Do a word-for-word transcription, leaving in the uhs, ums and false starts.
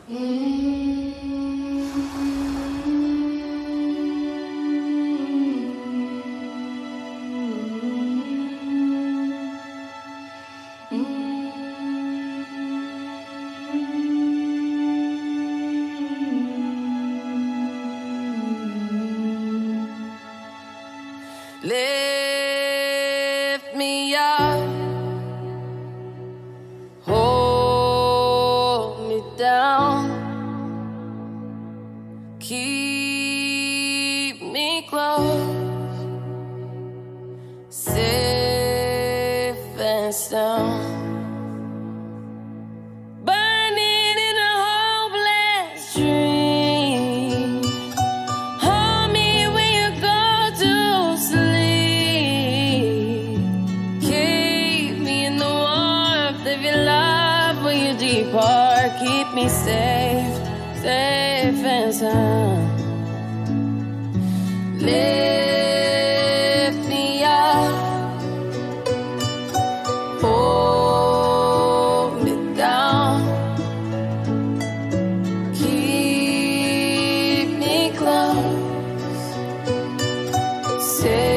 Lift me up, hold me down, keep me close, safe and sound. Burning in a hopeless dream, hold me when you go to sleep. Keep me in the warmth of your love when you depart. Keep me safe, safe and sound. Lift me up, hold me down, keep me close, safe